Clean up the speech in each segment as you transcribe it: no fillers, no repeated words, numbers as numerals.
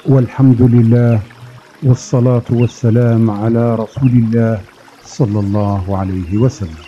والحمد لله، والصلاة والسلام على رسول الله صلى الله عليه وسلم.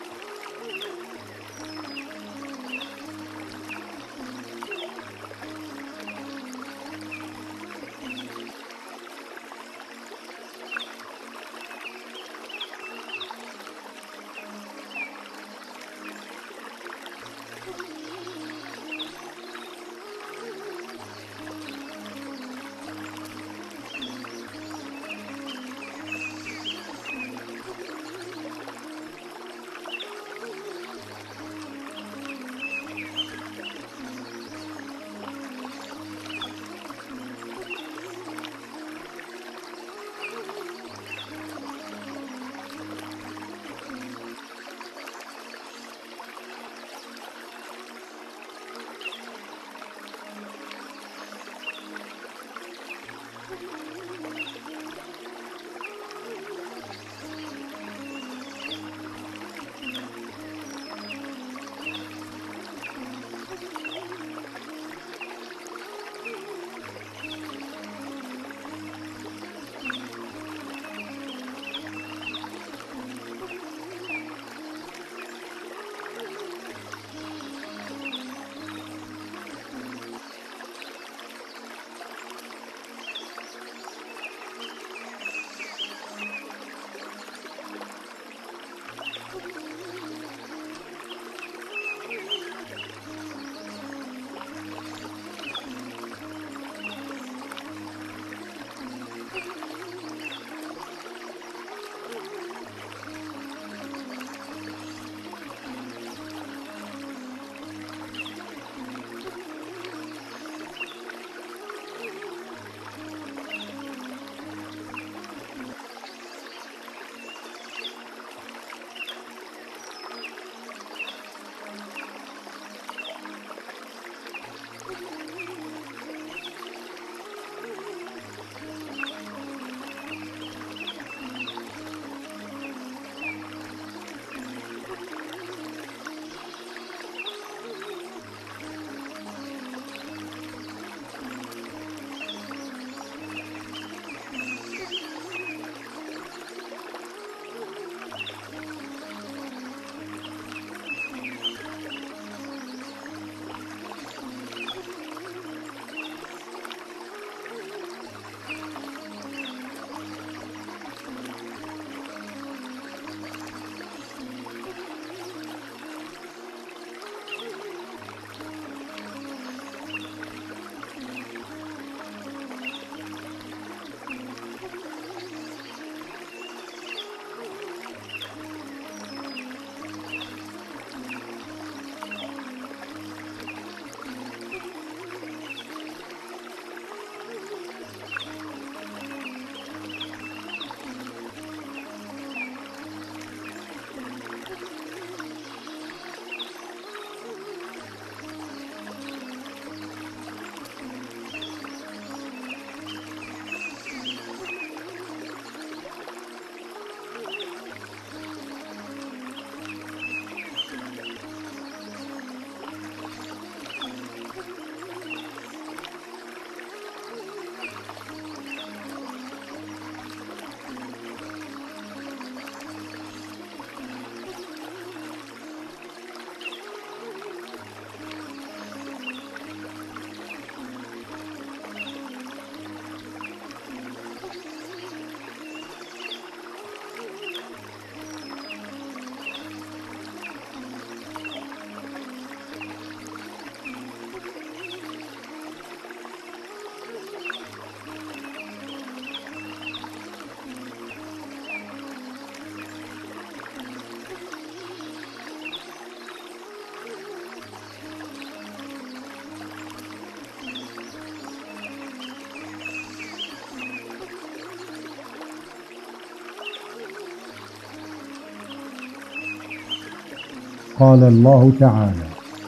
قال الله تعالى: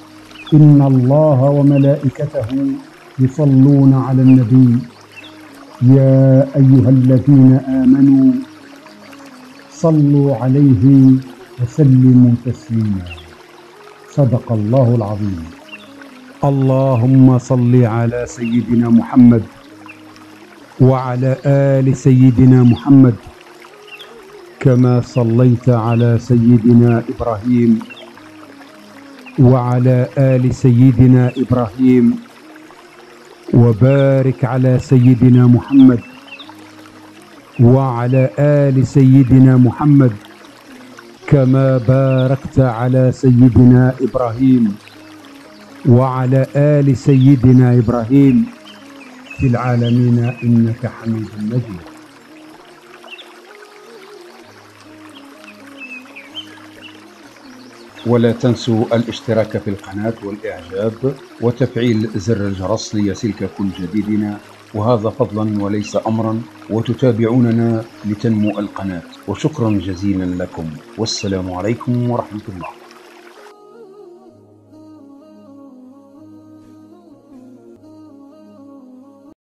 إن الله وملائكته يصلون على النبي يا أيها الذين آمنوا صلوا عليه وسلموا تسليما. صدق الله العظيم. اللهم صل على سيدنا محمد وعلى آل سيدنا محمد كما صليت على سيدنا إبراهيم وعلى آل سيدنا إبراهيم، وبارك على سيدنا محمد وعلى آل سيدنا محمد كما باركت على سيدنا إبراهيم وعلى آل سيدنا إبراهيم في العالمين إنك حميد مجيد. ولا تنسوا الاشتراك في القناة والإعجاب وتفعيل زر الجرس ليصلك كل جديدنا، وهذا فضلا وليس أمرا، وتتابعوننا لتنمو القناة. وشكرا جزيلا لكم، والسلام عليكم ورحمة الله.